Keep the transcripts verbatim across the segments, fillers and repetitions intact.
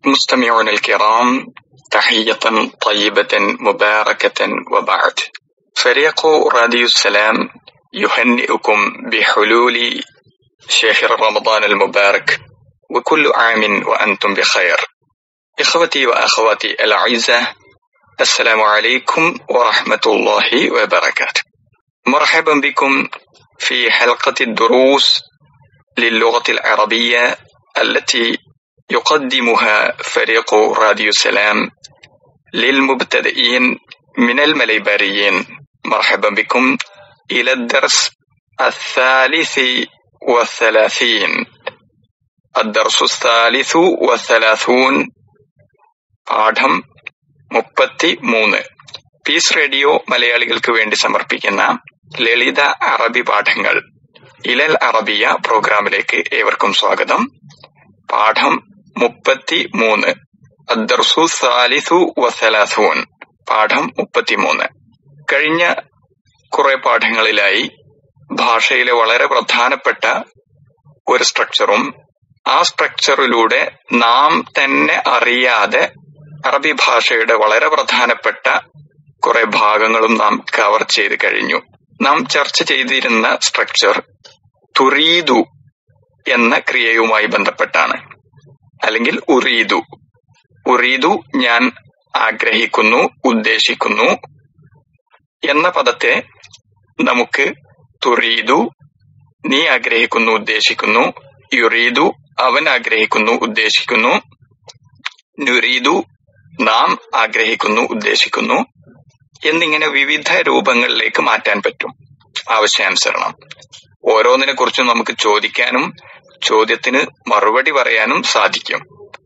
مستمعون الكرام، تحية طيبة مباركة وبعد. فريق راديو السلام يهنئكم بحلول شهر رمضان المبارك، وكل عام وأنتم بخير. إخوتي وأخواتي الأعزاء، السلام عليكم ورحمة الله وبركاته. مرحبا بكم في حلقة الدروس للغة العربية التي يقدمها فريق راديو السلام للمبتدئين من المليباريين. مرحبا بكم إلى الدرس الثالث والثلاثين الدرس الثالث والثلاثون പാഠം മുപ്പത്തി മൂന്ന്. പീസ് റേഡിയോ മലയാളികൾക്ക് വേണ്ടി സമർപ്പിക്കുന്ന ലളിത അറബി പാഠങ്ങൾ ഇലൽ അറബിയ പ്രോഗ്രാമിലേക്ക് ഏവർക്കും സ്വാഗതം. പാഠം മുപ്പത്തി മൂന്ന്, അദ്ദർസു സാലിസു വസലാസൂൻ, പാഠം മുപ്പത്തിമൂന്ന്. കഴിഞ്ഞ കുറെ പാഠങ്ങളിലായി ഭാഷയിലെ വളരെ പ്രധാനപ്പെട്ട ഒരു സ്ട്രക്ചറും ആ സ്ട്രക്ചറിലൂടെ നാം തന്നെ അറിയാതെ അറബി ഭാഷയുടെ വളരെ പ്രധാനപ്പെട്ട കുറെ ഭാഗങ്ങളും നാം കവർ ചെയ്ത് കഴിഞ്ഞു. നാം ചർച്ച ചെയ്തിരുന്ന സ്ട്രക്ചർ തുരീദു എന്ന ക്രിയയുമായി ബന്ധപ്പെട്ടാണ്, അല്ലെങ്കിൽ ഉറീദു. ഉറീദു ഞാൻ ആഗ്രഹിക്കുന്നു, ഉദ്ദേശിക്കുന്നു എന്ന പദത്തെ നമുക്ക് തുരീദു നീ ആഗ്രഹിക്കുന്നു, ഉദ്ദേശിക്കുന്നു, യുറീദു അവൻ ആഗ്രഹിക്കുന്നു, ഉദ്ദേശിക്കുന്നു, നുരീദു നാം ആഗ്രഹിക്കുന്നു, ഉദ്ദേശിക്കുന്നു എന്നിങ്ങനെ വിവിധ രൂപങ്ങളിലേക്ക് മാറ്റാൻ പറ്റും ആവശ്യാനുസരണം. ഓരോന്നിനെ കുറിച്ചും നമുക്ക് ചോദിക്കാനും ചോദ്യത്തിന് മറുപടി പറയാനും സാധിക്കും.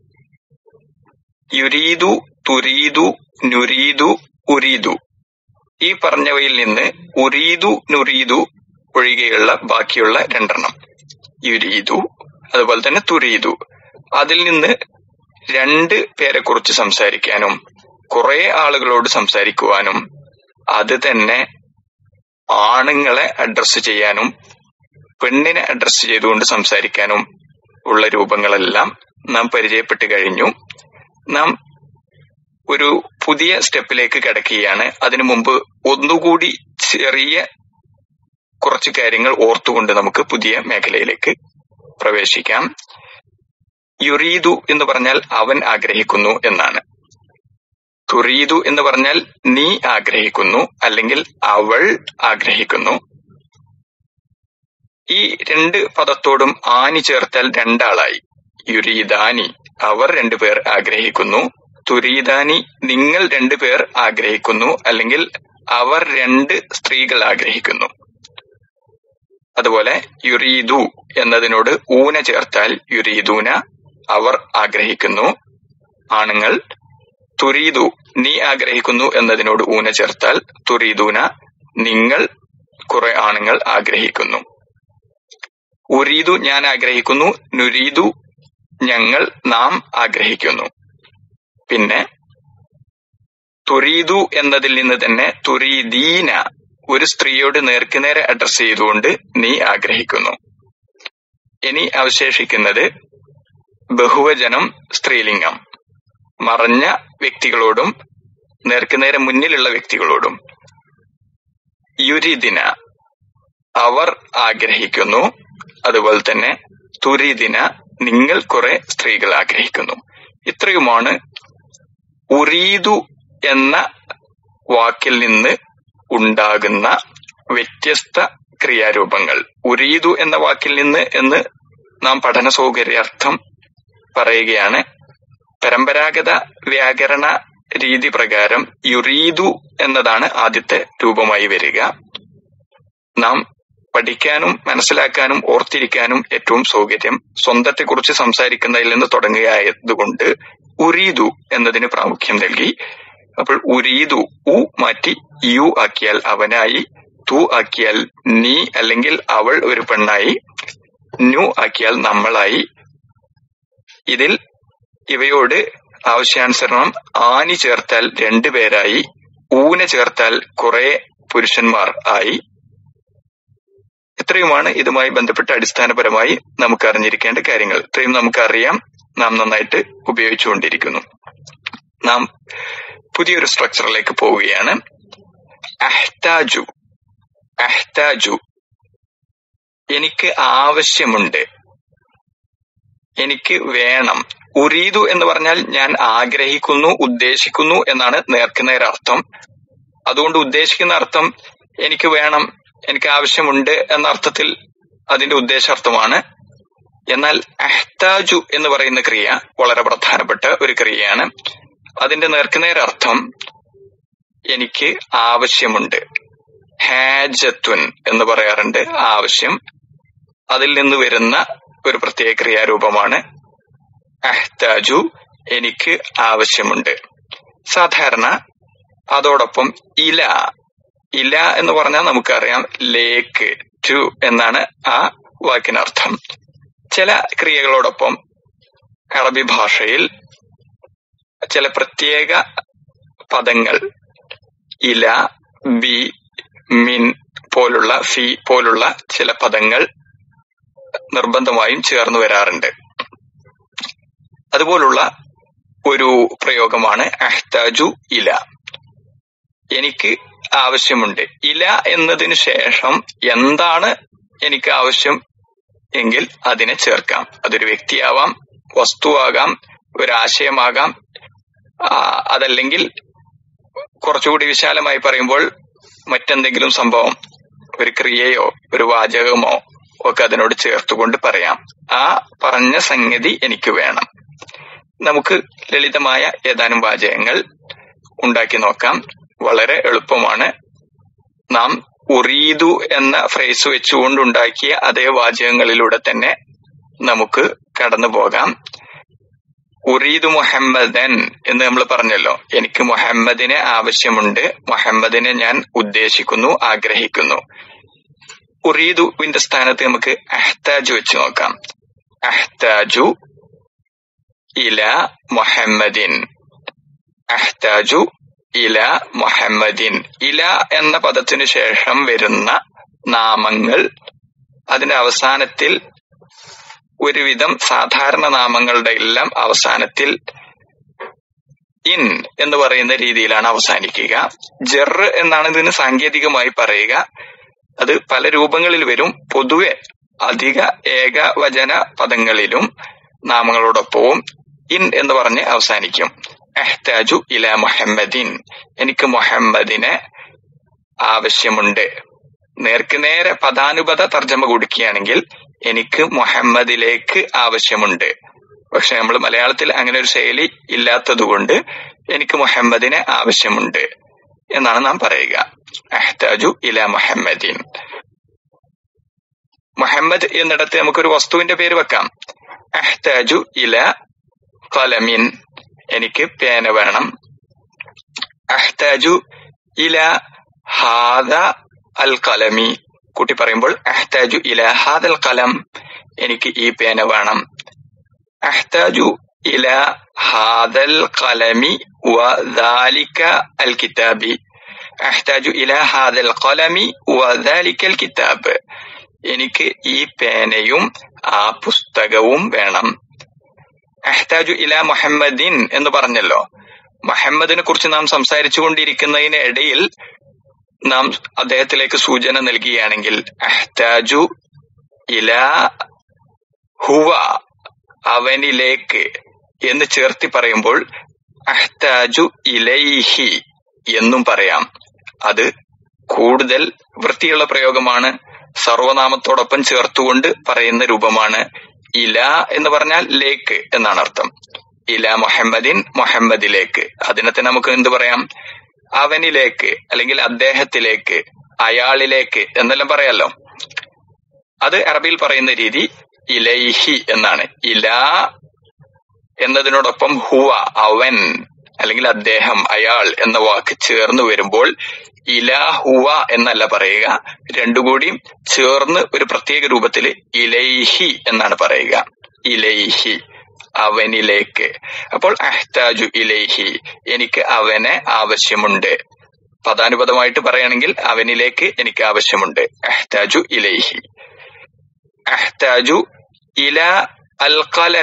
യുരീദു, തുരീദു, നുരീദു, ഉരീദു ഈ പറഞ്ഞവയിൽ നിന്ന് ഉരീദു, നുരീദു ഒഴികെയുള്ള ബാക്കിയുള്ള രണ്ടെണ്ണം, യുരീദു അതുപോലെ തന്നെ തുരീദു, അതിൽ നിന്ന് രണ്ട് പേരെ കുറിച്ച് സംസാരിക്കാനും കുറെ ആളുകളോട് സംസാരിക്കുവാനും അത് തന്നെ ആണുങ്ങളെ അഡ്രസ് ചെയ്യാനും പെണ്ണിനെ അഡ്രസ് ചെയ്തുകൊണ്ട് സംസാരിക്കാനും ഉള്ള രൂപങ്ങളെല്ലാം നാം പരിചയപ്പെട്ട് കഴിഞ്ഞു. നാം ഒരു പുതിയ സ്റ്റെപ്പിലേക്ക് കടക്കുകയാണ്. അതിനു മുമ്പ് ഒന്നുകൂടി ചെറിയ കുറച്ച് കാര്യങ്ങൾ ഓർത്തുകൊണ്ട് നമുക്ക് പുതിയ മേഖലയിലേക്ക് പ്രവേശിക്കാം. യുറീദു എന്ന് പറഞ്ഞാൽ അവൻ ആഗ്രഹിക്കുന്നു എന്നാണ്. തുരീദു എന്ന് പറഞ്ഞാൽ നീ ആഗ്രഹിക്കുന്നു അല്ലെങ്കിൽ അവൾ ആഗ്രഹിക്കുന്നു. ഈ രണ്ട് പദത്തോടും ആനി ചേർത്താൽ രണ്ടാളായി. യുരീദാനി അവർ രണ്ടുപേർ ആഗ്രഹിക്കുന്നു, തുരീദാനി നിങ്ങൾ രണ്ടുപേർ ആഗ്രഹിക്കുന്നു അല്ലെങ്കിൽ അവർ രണ്ട് സ്ത്രീകൾ ആഗ്രഹിക്കുന്നു. അതുപോലെ യുരീദു എന്നതിനോട് ഊന ചേർത്താൽ യുരീദൂന അവർ ആഗ്രഹിക്കുന്നു, ആണുങ്ങൾ. തുരീദു നീ ആഗ്രഹിക്കുന്നു എന്നതിനോട് ഊന ചേർത്താൽ തുരീദൂന നിങ്ങൾ കുറെ ആണുങ്ങൾ ആഗ്രഹിക്കുന്നു. ഉരീദു ഞാൻ ആഗ്രഹിക്കുന്നു, നുരീദു ഞങ്ങൾ നാം ആഗ്രഹിക്കുന്നു. പിന്നെ തുരീദു എന്നതിൽ നിന്ന് തന്നെ തുരീദീന ഒരു സ്ത്രീയോട് നേർക്കുനേരെ അഡ്രസ് ചെയ്തുകൊണ്ട് നീ ആഗ്രഹിക്കുന്നു. ഇനി അവശേഷിക്കുന്നത് ബഹുവചനം സ്ത്രീലിംഗം, മറഞ്ഞ വ്യക്തികളോടും നേർക്കുനേരെ മുന്നിലുള്ള വ്യക്തികളോടും. യുരിദിന അവർ ആഗ്രഹിക്കുന്നു, അതുപോലെ തന്നെ തുരിദിന നിങ്ങൾ കുറെ സ്ത്രീകൾ ആഗ്രഹിക്കുന്നു. ഇത്രയുമാണ് ഉറീദു എന്ന വാക്കിൽ നിന്ന് ഉണ്ടാകുന്ന വ്യത്യസ്ത ക്രിയാരൂപങ്ങൾ. ഉറീദു എന്ന വാക്കിൽ നിന്ന് എന്ന് നാം പഠന സൗകര്യാർത്ഥം പറയുകയാണ്. പരമ്പരാഗത വ്യാകരണ രീതി പ്രകാരം യുറീദു എന്നതാണ് ആദ്യത്തെ രൂപമായി വരിക. നാം പഠിക്കാനും മനസ്സിലാക്കാനും ഓർത്തിരിക്കാനും ഏറ്റവും സൗകര്യം സ്വന്തത്തെക്കുറിച്ച് സംസാരിക്കുന്നതിൽ നിന്ന് തുടങ്ങുകയായതുകൊണ്ട് ഉറീദു എന്നതിന് പ്രാമുഖ്യം നൽകി. അപ്പോൾ ഉരീദു ഉ മാറ്റി യു ആക്കിയാൽ അവനായി, തു ആക്കിയാൽ നീ അല്ലെങ്കിൽ അവൾ ഒരു പെണ്ണായി, നു ആക്കിയാൽ നമ്മളായി. ഇതിൽ ഇവയോട് ആവശ്യാനുസരണം ആനി ചേർത്താൽ രണ്ടുപേരായി, ഊന ചേർത്താൽ കുറെ പുരുഷന്മാർ ആയി. ഇത്രയുമാണ് ഇതുമായി ബന്ധപ്പെട്ട അടിസ്ഥാനപരമായി നമുക്ക് അറിഞ്ഞിരിക്കേണ്ട കാര്യങ്ങൾ. ഇത്രയും നമുക്കറിയാം. നാം നന്നായിട്ട് ഉപയോഗിച്ചുകൊണ്ടിരിക്കുന്നു. നാം പുതിയൊരു സ്ട്രക്ചറിലേക്ക് പോവുകയാണ്. അഹ്താജു അഹ്താജു എനിക്ക് ആവശ്യമുണ്ട്, എനിക്ക് വേണം. ഉരീദു എന്ന് പറഞ്ഞാൽ ഞാൻ ആഗ്രഹിക്കുന്നു, ഉദ്ദേശിക്കുന്നു എന്നാണ് നേർക്കുനേർ അർത്ഥം. അതുകൊണ്ട് ഉദ്ദേശിക്കുന്ന അർത്ഥം എനിക്ക് വേണം, എനിക്ക് ആവശ്യമുണ്ട് എന്ന അർത്ഥത്തിൽ അതിന്റെ ഉദ്ദേശാർത്ഥമാണ്. എന്നാൽ അഹ്താജു എന്ന് പറയുന്ന ക്രിയ വളരെ പ്രധാനപ്പെട്ട ഒരു ക്രിയയാണ്. അതിന്റെ നേർക്കുനേർ അർത്ഥം എനിക്ക് ആവശ്യമുണ്ട്. ഹാജത്തുൻ എന്ന് പറയാറുണ്ട്, ആവശ്യം. അതിൽ നിന്ന് വരുന്ന ഒരു പ്രത്യേക ക്രിയാരൂപമാണ് അഹ്താജു, എനിക്ക് ആവശ്യമുണ്ട്. സാധാരണ അതോടൊപ്പം ഇല ഇല എന്ന് പറഞ്ഞാൽ നമുക്കറിയാം ലേക്ക്, ടു എന്നാണ് ആ വാക്കിനർത്ഥം. ചില ക്രിയകളോടൊപ്പം അറബി ഭാഷയിൽ ചില പ്രത്യേക പദങ്ങൾ ഇല, ബി, മിൻ പോലുള്ള, ഫി പോലുള്ള ചില പദങ്ങൾ നിർബന്ധമായും ചേർന്ന് വരാറുണ്ട്. അതുപോലുള്ള ഒരു പ്രയോഗമാണ് അഹ്താജു ഇല, എനിക്ക് ആവശ്യമുണ്ട്. ഇല എന്നതിന് ശേഷം എന്താണ് എനിക്ക് ആവശ്യം എങ്കിൽ അതിനെ ചേർക്കാം. അതൊരു വ്യക്തിയാവാം, വസ്തുവാകാം, ഒരാശയമാകാം, അതല്ലെങ്കിൽ കുറച്ചുകൂടി വിശാലമായി പറയുമ്പോൾ മറ്റെന്തെങ്കിലും സംഭവം, ഒരു ക്രിയയോ ഒരു വാചകമോ ഒക്കെ അതിനോട് ചേർത്തുകൊണ്ട് പറയാം. ആ പറഞ്ഞ സംഗതി എനിക്ക് വേണം. നമുക്ക് ലളിതമായ ഏതാനും വാചകങ്ങൾ ഉണ്ടാക്കി നോക്കാം. വളരെ എളുപ്പമാണ്. നാം ഉറീദു എന്ന ഫ്രേസ് വെച്ചുകൊണ്ടുണ്ടാക്കിയ അതേ വാചകങ്ങളിലൂടെ തന്നെ നമുക്ക് കടന്നു പോകാം. ഉറീദു മുഹമ്മദൻ എന്ന് നമ്മൾ പറഞ്ഞല്ലോ. എനിക്ക് മുഹമ്മദിനെ ആവശ്യമുണ്ട്, മുഹമ്മദിനെ ഞാൻ ഉദ്ദേശിക്കുന്നു, ആഗ്രഹിക്കുന്നു. ഉറീദുവിന്റെ സ്ഥാനത്ത് നമുക്ക് അഹ്താജു വെച്ച് നോക്കാം. അഹ്താജു ഇല മുഹമ്മദിൻ, അഹ്താജു ഇല മുഹമ്മദിൻ. ഇല എന്ന പദത്തിനു ശേഷം വരുന്ന നാമങ്ങൾ അതിന്റെ അവസാനത്തിൽ ഒരുവിധം സാധാരണ നാമങ്ങളുടെ എല്ലാം അവസാനത്തിൽ ഇൻ എന്ന് പറയുന്ന രീതിയിലാണ് അവസാനിക്കുക. ജർ എന്നാണ് ഇതിന് സാങ്കേതികമായി പറയുക. അത് പല രൂപങ്ങളിൽ വരും. പൊതുവെ അധിക ഏകവചന പദങ്ങളിലും നാമങ്ങളോടൊപ്പവും ഇൻ എന്ന് പറഞ്ഞ് അവസാനിക്കും. അഹ്താജു ഇല മുഹമ്മദിൻ, എനിക്ക് മുഹമ്മദിനെ ആവശ്യമുണ്ട്. നേർക്ക് നേരെ പദാനുപത തർജ്ജമ കൊടുക്കുകയാണെങ്കിൽ എനിക്ക് മുഹമ്മദിലേക്ക് ആവശ്യമുണ്ട്. പക്ഷെ നമ്മൾ മലയാളത്തിൽ അങ്ങനെ ഒരു ശൈലി ഇല്ലാത്തതുകൊണ്ട് എനിക്ക് മുഹമ്മദിനെ ആവശ്യമുണ്ട് എന്നാണ് നാം പറയുക. അഹ്താജു ഇല മുഹമ്മദിൻ. മുഹമ്മദ് എന്നിടത്ത് നമുക്കൊരു വസ്തുവിന്റെ പേര് വെക്കാം. അഹ്താജു ഇല ഖലമിൻ, എനിക്ക് പേന വേണം. അഹ്താജു ഇല ഹാദ അൽ ഖലമി, കൂട്ടി പറയുമ്പോൾ അഹ്താജു ഇല ഹാദൽ ഖലം, എനിക്ക് ഈ പേന വേണം. അഹ്താജു ഇല ഹാദൽ ഖലമി വ ദാലിക അൽ കിതാബി, അഹ്താജു ഇല ഹാദൽ ഖലമി വ ദാലിക അൽ കിതാബ്, എനിക്ക് ഈ പേനയും ആ പുസ്തകവും വേണം. അഹ്താജു ഇല മുഹമ്മദിൻ എന്ന് പറഞ്ഞല്ലോ. മുഹമ്മദിനെ കുറിച്ച് നാം സംസാരിച്ചു കൊണ്ടിരിക്കുന്നതിന് ഇടയിൽ നാം അദ്ദേഹത്തിലേക്ക് സൂചന നൽകുകയാണെങ്കിൽ അഹ്താജു ഇല ഹുവ, അവനിലേക്ക് എന്ന് ചേർത്തി പറയുമ്പോൾ അഹ്താജു ഇലൈഹി എന്നും പറയാം. അത് കൂടുതൽ വൃത്തിയുള്ള പ്രയോഗമാണ്. സർവനാമത്തോടൊപ്പം ചേർത്തുകൊണ്ട് പറയുന്ന രൂപമാണ്. ഇല എന്ന് പറഞ്ഞാൽ ലേക്ക് എന്നാണ് അർത്ഥം. ഇല മുഹമ്മദിൻ, മുഹമ്മദിലേക്ക്. അതിനകത്ത് നമുക്ക് എന്ത് പറയാം? അവനിലേക്ക്, അല്ലെങ്കിൽ അദ്ദേഹത്തിലേക്ക്, അയാളിലേക്ക് എന്നെല്ലാം പറയാലോ. അത് അറബിയിൽ പറയുന്ന രീതി ഇലൈഹി എന്നാണ്. ഇല എന്നതിനോടൊപ്പം ഹുവ, അവൻ അല്ലെങ്കിൽ അദ്ദേഹം, അയാൾ എന്ന വാക്ക് ചേർന്ന് വരുമ്പോൾ ഇല ഹുവ എന്നല്ല പറയുക, രണ്ടുകൂടി ചേർന്ന് ഒരു പ്രത്യേക രൂപത്തിൽ ഇലൈഹി എന്നാണ് പറയുക. ഇലൈഹി, അവനിലേക്ക്. അപ്പോൾ അഹ്താജു ഇലൈഹി, എനിക്ക് അവനെ ആവശ്യമുണ്ട്. പദാനുപദമായിട്ട് പറയുകയാണെങ്കിൽ അവനിലേക്ക് എനിക്ക് ആവശ്യമുണ്ട്. അഹ്താജു ഇലൈഹി. അഹ്താജു ഇല അൽ ഖലമി,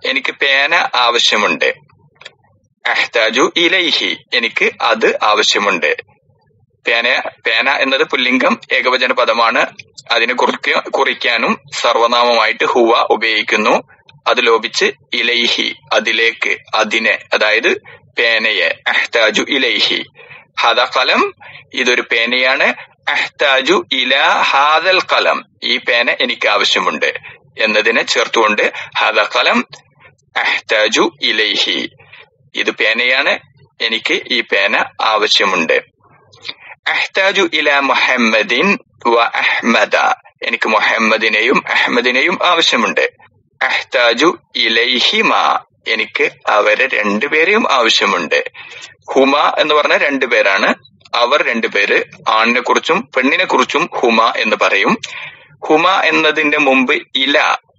എനിക്ക് പേന ആവശ്യമുണ്ട്. അഹ്താജു ഇലൈഹി എനിക്ക് അത് ആവശ്യമുണ്ട്. പേന പേന എന്നത് പുല്ലിംഗം ഏകവചന പദമാണ്. അതിനെ കുറിക്ക കുറിക്കാനും സർവനാമമായിട്ട് ഹുവ ഉപയോഗിക്കുന്നു. അത് ലോപിച്ച് ഇലൈഹി അതിലേക്ക്, അതിനെ, അതായത് പേനയെ. അഹ്താജു ഇലൈഹി. ഹദ ഖലം ഇതൊരു പേനയാണ്. അഹ്താജു ഇല ഹാദൽ ഖലം ഈ പേന എനിക്ക് ആവശ്യമുണ്ട് എന്നതിനെ ചേർത്തുകൊണ്ട് ഹദ ഖലം അഹ്താജു ഇലൈഹി ഇത് പേനയാണ്, എനിക്ക് ഈ പേന ആവശ്യമുണ്ട്. അഹ്താജു ഇല മുഹമ്മദിൻ വ അഹ്മദ എനിക്ക് മുഹമ്മദിനെയും അഹ്മദിനെയും ആവശ്യമുണ്ട്. അഹ്താജു ഇലൈഹിമ എനിക്ക് അവരെ രണ്ടുപേരെയും ആവശ്യമുണ്ട്. ഹുമ എന്ന് പറഞ്ഞ രണ്ടുപേരാണ്. അവർ രണ്ടുപേര്, ആണിനെ കുറിച്ചും പെണ്ണിനെ കുറിച്ചും ഹുമ എന്ന് പറയും. ഹുമ എന്നതിന്റെ മുമ്പ് ഇല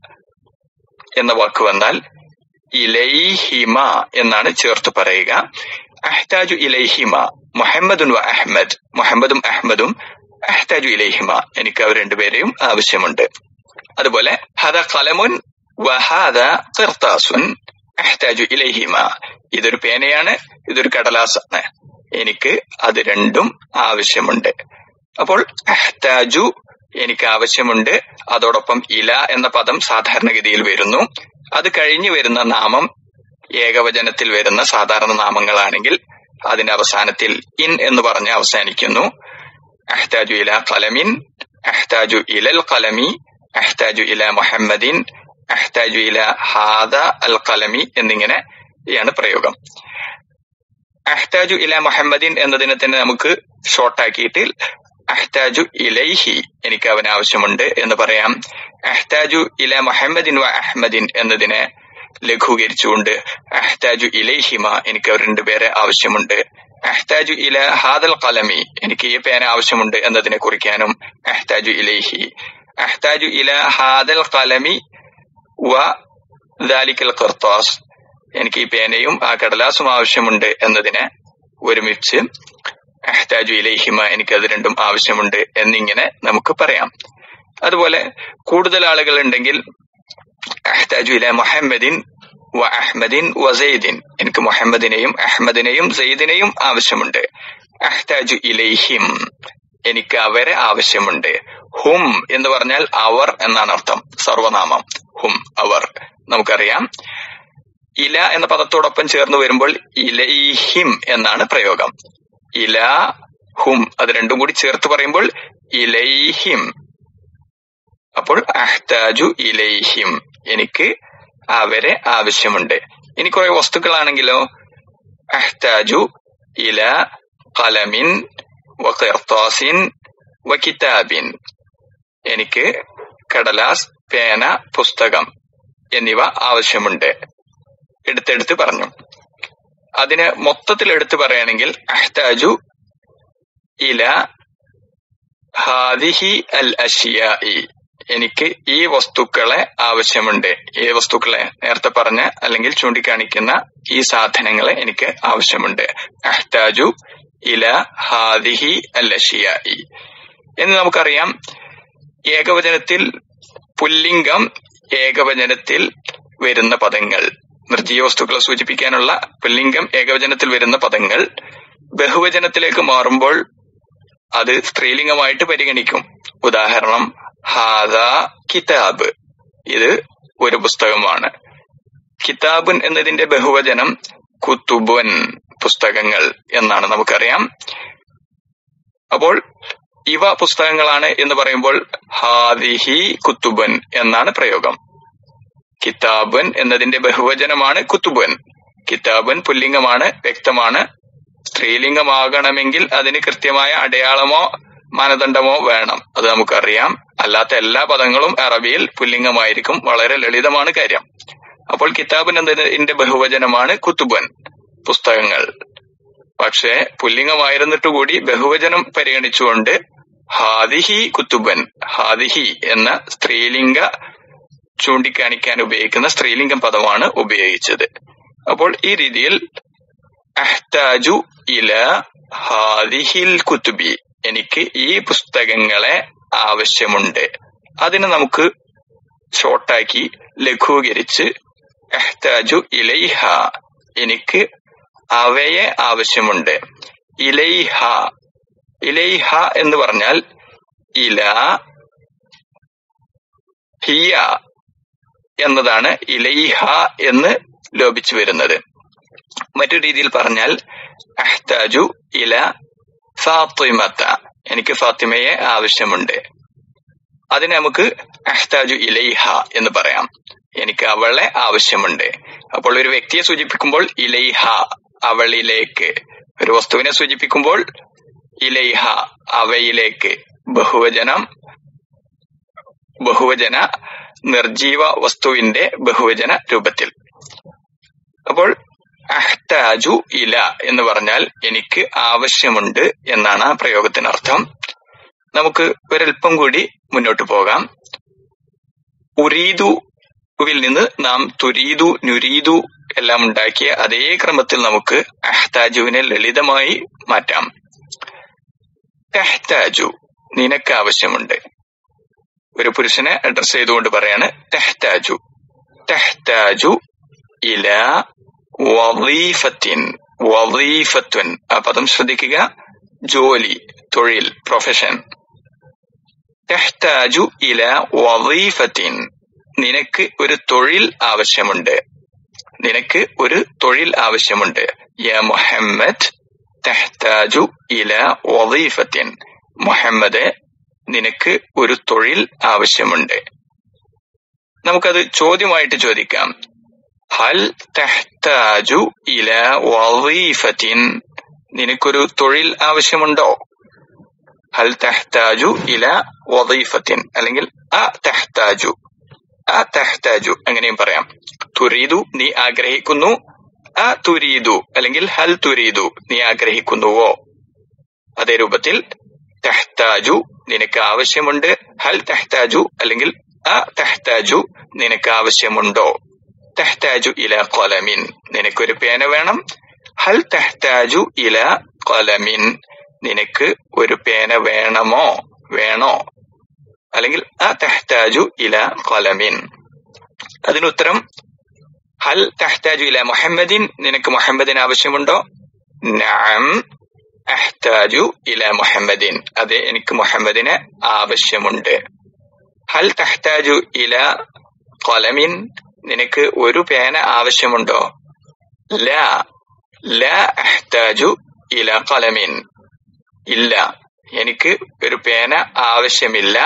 എന്ന വാക്ക് വന്നാൽ ഇലൈഹിമ എന്നാണ് ചേർത്ത് പറയുക. അഹ്താജു ഇലൈഹിമ മുഹമ്മദുൻ വ അഹ്മദ് മുഹമ്മദും അഹ്മദും അഹ്താജു ഇലൈഹിമ എനിക്ക് അവർ രണ്ടുപേരെയും ആവശ്യമുണ്ട്. അതുപോലെ ഹദ ഖലമുൻ വഹാദ ഖിർതാസുൻ അഹ്താജു ഇലൈഹിമ ഇതൊരു പേനയാണ്, ഇതൊരു കടലാസാണ്, എനിക്ക് അത് രണ്ടും ആവശ്യമുണ്ട്. അപ്പോൾ അഹ്താജു എനിക്ക് ആവശ്യമുണ്ട്, അതോടൊപ്പം ഇല എന്ന പദം സാധാരണഗതിയിൽ വരുന്നു. അത് കഴിഞ്ഞു വരുന്ന നാമം ഏകവചനത്തിൽ വരുന്ന സാധാരണ നാമങ്ങളാണെങ്കിൽ അതിന്റെ അവസാനത്തിൽ ഇൻ എന്ന് പറഞ്ഞ് അവസാനിക്കുന്നു. അഹ്താജു ഇല ഖലമിൻ, അഹ്താജു ഇലൽ ഖലമി, അഹ്താജു ഇല മുഹമ്മദിൻ, അഹ്താജു ഇല ഹാദ അൽ ഖലമി എന്നിങ്ങനെയാണ് പ്രയോഗം. അഹ്താജു ഇല മുഹമ്മദിൻ എന്നതിനെ തന്നെ നമുക്ക് ഷോർട്ടാക്കിയിട്ട് അഹ്താജു ഇലൈഹി എനിക്ക് അവന് ആവശ്യമുണ്ട് എന്ന് പറയാം. അഹ്താജു ഇല മുഹമ്മദിൻ വ അഹ്മദിൻ എന്നതിനെ ലഘൂകരിച്ചുകൊണ്ട് അഹ്താജു ഇലൈഹിമ എനിക്ക് അവർ രണ്ടുപേരെ ആവശ്യമുണ്ട്. അഹ്താജു ഇല ഹാദൽ ഖലമി എനിക്ക് ഈ പേന ആവശ്യമുണ്ട് എന്നതിനെ കുറിക്കാനും അഹ്താജു ഇലൈഹി. അഹ്താജു ഇല ഹാദൽ ഖലമി വ ദാലിക്കൽ ഖിർതാസ് എനിക്ക് ഈ പേനയും ആ കടലാസും ആവശ്യമുണ്ട് എന്നതിനെ ഒരുമിച്ച് അഹ്താജു ഇലൈഹിമ എനിക്ക് അത് രണ്ടും ആവശ്യമുണ്ട് എന്നിങ്ങനെ നമുക്ക് പറയാം. അതുപോലെ കൂടുതൽ ആളുകൾ ഉണ്ടെങ്കിൽ അഹ്താജു ഇല മുഹമ്മദിൻ വ അഹ്മദിൻ വ സൈദിൻ എനിക്ക് മുഹമ്മദിനെയും അഹ്മദിനെയും സൈദിനെയും ആവശ്യമുണ്ട്. അഹ്താജു ഇലൈഹിം എനിക്ക് അവരെ ആവശ്യമുണ്ട്. ഹും എന്ന് പറഞ്ഞാൽ അവർ എന്നാണ് അർത്ഥം, സർവനാമം ഹും അവർ. നമുക്കറിയാം ഇല എന്ന പദത്തോടൊപ്പം ചേർന്ന് വരുമ്പോൾ ഇലൈഹിം എന്നാണ് പ്രയോഗം. ഇല ഹും അത് രണ്ടും കൂടി ചേർത്ത് പറയുമ്പോൾ ഇലൈഹിം. അപ്പോൾ അഹ്താജു ഇലൈഹിം എനിക്ക് അവരെ ആവശ്യമുണ്ട്. ഇനി കുറെ വസ്തുക്കളാണെങ്കിലോ അഹ്താജു ഇല ഖലമിൻ വ ഖിർതാസിൻ വ കിതാബിൻ എനിക്ക് കടലാസ്, പേന, പുസ്തകം എന്നിവ ആവശ്യമുണ്ട്. എടുത്തെടുത്ത് പറഞ്ഞു. അതിന് മൊത്തത്തിൽ എടുത്തു പറയുകയാണെങ്കിൽ അഹ്താജു ഇല ഹാദിഹി അൽ അഷിയാഇ എനിക്ക് ഈ വസ്തുക്കളെ ആവശ്യമുണ്ട്. ഈ വസ്തുക്കളെ നേരത്തെ പറഞ്ഞ അല്ലെങ്കിൽ ചൂണ്ടിക്കാണിക്കുന്ന ഈ സാധനങ്ങളെ എനിക്ക് ആവശ്യമുണ്ട്. അഹ്താജു ഇല ഹാദിഹി അൽ അഷിയാഇ എന്ന് നമുക്കറിയാം. ഏകവചനത്തിൽ പുല്ലിംഗം ഏകവചനത്തിൽ വരുന്ന പദങ്ങൾ, നിർജ്ജീവ വസ്തുക്കളെ സൂചിപ്പിക്കാനുള്ള പുല്ലിംഗം ഏകവചനത്തിൽ വരുന്ന പദങ്ങൾ ബഹുവചനത്തിലേക്ക് മാറുമ്പോൾ അത് സ്ത്രീലിംഗമായിട്ട് പരിഗണിക്കും. ഉദാഹരണം ഹാദ കിതാബ് ഇത് ഒരു പുസ്തകമാണ്. കിതാബുൻ എന്നതിന്റെ ബഹുവചനം കുത്തുബുൻ പുസ്തകങ്ങൾ എന്നാണ് നമുക്കറിയാം. അപ്പോൾ ഇവ പുസ്തകങ്ങളാണ് എന്ന് പറയുമ്പോൾ ഹാദിഹി കുത്തുബൻ എന്നാണ് പ്രയോഗം. കിതാബൻ എന്നതിന്റെ ബഹുവചനമാണ് കുത്തുബൻ. കിതാബൻ പുല്ലിംഗമാണ്, വ്യക്തമാണ്. സ്ത്രീലിംഗമാകണമെങ്കിൽ അതിന് കൃത്യമായ അടയാളമോ മാനദണ്ഡമോ വേണം, അത് നമുക്കറിയാം. അല്ലാത്ത എല്ലാ പദങ്ങളും അറബിയിൽ പുല്ലിംഗമായിരിക്കും. വളരെ ലളിതമാണ് കാര്യം. അപ്പോൾ കിതാബൻ എന്നതിന്റെ ബഹുവചനമാണ് കുത്തുബൻ പുസ്തകങ്ങൾ. പക്ഷേ പുല്ലിംഗമായിരുന്നിട്ട് കൂടി ബഹുവചനം പരിഗണിച്ചുകൊണ്ട് ഹാദിഹി കുത്തുബൻ ഹാദിഹി എന്ന സ്ത്രീലിംഗ ചൂണ്ടിക്കാണിക്കാൻ ഉപയോഗിക്കുന്ന സ്ത്രീലിംഗം പദമാണ് ഉപയോഗിച്ചത്. അപ്പോൾ ഈ രീതിയിൽ അഹ്താജു ഇല ഹാദിഹിൽ കുത്തുബി എനിക്ക് ഈ പുസ്തകങ്ങളെ ആവശ്യമുണ്ട്. അതിനെ നമുക്ക് ഷോർട്ടാക്കി ലഘൂകരിച്ച് അഹ്താജു ഇലൈഹ, എനിക്ക് അവയെ ആവശ്യമുണ്ട്. ഇലൈഹ, ഇലൈഹ എന്ന് പറഞ്ഞാൽ ഇല ഹിയ എന്നതാണ് ഇലൈഹ എന്ന് ലോപിച്ചു വരുന്നത്. മറ്റൊരു രീതിയിൽ പറഞ്ഞാൽ അഹ്താജു ഇല ഫാത്തിമത്ത, എനിക്ക് ഫാത്തിമയെ ആവശ്യമുണ്ട്. അതിന് നമുക്ക് അഹ്താജു ഇലൈഹ എന്ന് പറയാം, എനിക്ക് അവളെ ആവശ്യമുണ്ട്. അപ്പോൾ ഒരു വ്യക്തിയെ സൂചിപ്പിക്കുമ്പോൾ ഇലൈഹ, അവളിലേക്ക്. ഒരു വസ്തുവിനെ സൂചിപ്പിക്കുമ്പോൾ ഇലൈഹ, അവയിലേക്ക്. ബഹുവചനം, ബഹുവചന നിർജീവ വസ്തുവിന്റെ ബഹുവചന രൂപത്തിൽ. അപ്പോൾ അഹ്താജു ഇല എന്ന് പറഞ്ഞാൽ എനിക്ക് ആവശ്യമുണ്ട് എന്നാണ് ആ പ്രയോഗത്തിനർത്ഥം. നമുക്ക് ഒരൽപ്പം കൂടി മുന്നോട്ട് പോകാം. ഉരീദുവിൽ നിന്ന് നാം തുരീദു, നുരീദു എല്ലാം ഉണ്ടാക്കിയ അതേ ക്രമത്തിൽ നമുക്ക് അഹ്താജുവിനെ ലളിതമായി മാറ്റാം. തെഹ്താജു, നിനക്ക് ആവശ്യമുണ്ട്. ഒരു പുരുഷനെ അഡ്രസ് ചെയ്തുകൊണ്ട് പറയാണ് തെഹ്താജു. തെഹ്താജു ഇല വളീഫത്തിൻ, വളീഫത്തുൻ, ആ പദം ശ്രദ്ധിക്കുക. ജോലി, തൊഴിൽ, പ്രൊഫഷൻ. തെഹ്താജു ഇല വളീഫത്തിൻ, നിനക്ക് ഒരു തൊഴിൽ ആവശ്യമുണ്ട്. നിനക്ക് ഒരു തൊഴിൽ ആവശ്യമുണ്ട്. യാ മുഹമ്മദ് തെഹ്താജു ഇല വളീഫത്തിൻ, മുഹമ്മദ് നിനക്ക് ഒരു തൊഴിൽ ആവശ്യമുണ്ട്. നമുക്കത് ചോദ്യമായിട്ട് ചോദിക്കാം. ഹൽ തെഹ്താജു ഇല വളീഫത്തിൻ, നിനക്കൊരു തൊഴിൽ ആവശ്യമുണ്ടോ? ഹൽ തെഹ്താജു ഇല വളീഫത്തിൻ, അല്ലെങ്കിൽ അ തെഹ്താജു, അ തെഹ്താജു അങ്ങനെയും പറയാം. തുരീദു, നീ ആഗ്രഹിക്കുന്നു. അ തുരീദു അല്ലെങ്കിൽ ഹൽ തുരീദു, നീ ആഗ്രഹിക്കുന്നുവോ? അതേ രൂപത്തിൽ തെഹ്താജു, നിനക്ക് ആവശ്യമുണ്ട്. ഹൽ തെഹ്താജു അല്ലെങ്കിൽ അ തെഹ്താജു, നിനക്ക് ആവശ്യമുണ്ടോ? തെഹ്താജു ഇല ഖലമിൻ, നിനക്കൊരു പേന വേണം. ഹൽ തെഹ്താജു ഇല ഖലമിൻ, നിനക്ക് ഒരു പേന വേണമോ, വേണോ? അല്ലെങ്കിൽ അ തെഹ്താജു ഇല ഖലമിൻ. അതിനുത്തരം ഹൽ തെഹ്താജു ഇല മുഹമ്മദിൻ, നിനക്ക് മുഹമ്മദിന് ആവശ്യമുണ്ടോ? നഅം അഹ്താജു ഇല മുഹമ്മദിൻ, അതെ എനിക്ക് മുഹമ്മദിന് ആവശ്യമുണ്ട്. ഹൽ തെഹ്താജു ഇല ഖലമിൻ, നിനക്ക് ഒരു പേന ആവശ്യമുണ്ടോ? ലാ ലാ അഹ്താജു ഇല ഖലമിൻ, ഇല്ല എനിക്ക് ഒരു പേന ആവശ്യമില്ല.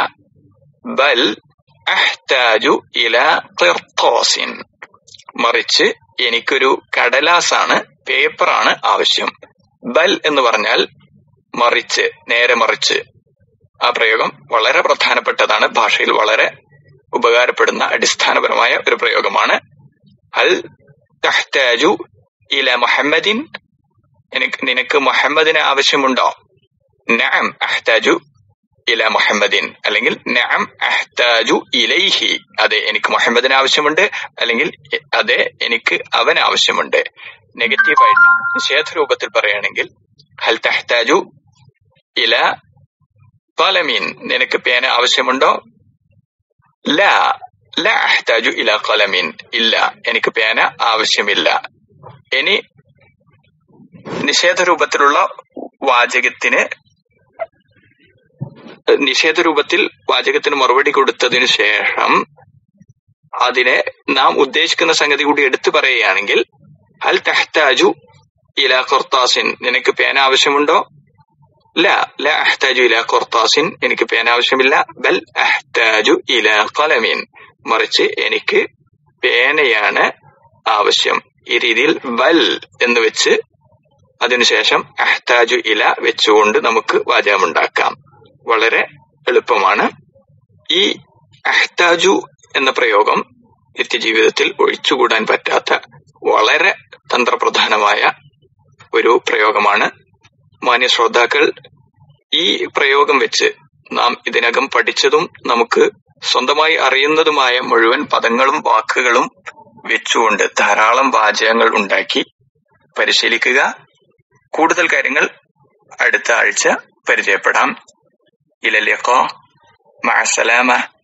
ബൽ അഹ്താജു ഇല ഖിർത്താസിൻ, മറിച്ച് എനിക്കൊരു കടലാസാണ്, പേപ്പറാണ് ആവശ്യം. ബൽ എന്ന് പറഞ്ഞാൽ മറിച്ച്, നേരെ മറിച്ച്. ആ പ്രയോഗം വളരെ പ്രധാനപ്പെട്ടതാണ്, ഭാഷയിൽ വളരെ ഉപകാരപ്പെടുന്ന അടിസ്ഥാനപരമായ ഒരു പ്രയോഗമാണ്. ഹൽ തഹ്താജു ഇല മുഹമ്മദിൻ, എനിക്ക് നിനക്ക് മുഹമ്മദിന് ആവശ്യമുണ്ടോ? നഅം അഹ്താജു ഇല മുഹമ്മദിൻ, അല്ലെങ്കിൽ നഅം അഹ്താജു ഇലൈഹി, അതെ എനിക്ക് മുഹമ്മദിന് ആവശ്യമുണ്ട്, അല്ലെങ്കിൽ അതെ എനിക്ക് അവൻ ആവശ്യമുണ്ട്. നെഗറ്റീവായിട്ട് നിഷേധ രൂപത്തിൽ പറയുകയാണെങ്കിൽ ഹൽ തഹ്താജു ഇല ഖലമിൻ, നിനക്ക് പേന ആവശ്യമുണ്ടോ? ലാ ലാ അഹ്താജു ഇല ഖലമിൻ, ഇല്ല എനിക്ക് പേന ആവശ്യമില്ല. ഇനി നിഷേധ രൂപത്തിലുള്ള വാചകത്തിന് നിഷേധ രൂപത്തിൽ വാചകത്തിന് മറുപടി കൊടുത്തതിനു ശേഷം അതിനെ നാം ഉദ്ദേശിക്കുന്ന സംഗതി കൂടി എടുത്തു പറയുകയാണെങ്കിൽ ഹൽ തഹ്താജു ഇല ഖിർത്താസിൻ, നിനക്ക് പേന ആവശ്യമുണ്ടോ? ലാ ലാ അഹ്താജു ഇല ഖിർത്താസിൻ, എനിക്ക് പേന ആവശ്യമില്ല. ബൽ അഹ്താജു ഇല ഖലമിൻ, മറിച്ച് എനിക്ക് പേനയാണ് ആവശ്യം. ഈ രീതിയിൽ ബൽ എന്ന് വെച്ച് അതിനുശേഷം അഹ്താജു ഇല വെച്ചുകൊണ്ട് നമുക്ക് വാചകമുണ്ടാക്കാം. വളരെ എളുപ്പമാണ്. ഈ അഹ്താജു എന്ന പ്രയോഗം നിത്യജീവിതത്തിൽ ഒഴിച്ചുകൂടാൻ പറ്റാത്ത വളരെ തന്ത്രപ്രധാനമായ ഒരു പ്രയോഗമാണ്. മാന്യ ശ്രോതാക്കൾ, ഈ പ്രയോഗം വെച്ച് നാം ഇതിനകം പഠിച്ചതും നമുക്ക് സ്വന്തമായി അറിയുന്നതുമായ മുഴുവൻ പദങ്ങളും വാക്കുകളും വെച്ചുകൊണ്ട് ധാരാളം വാചകങ്ങൾ ഉണ്ടാക്കി പരിശീലിക്കുക. കൂടുതൽ കാര്യങ്ങൾ അടുത്ത ആഴ്ച പരിചയപ്പെടാം. ഇലൽ ലിഖാ, മഅ സലാമ.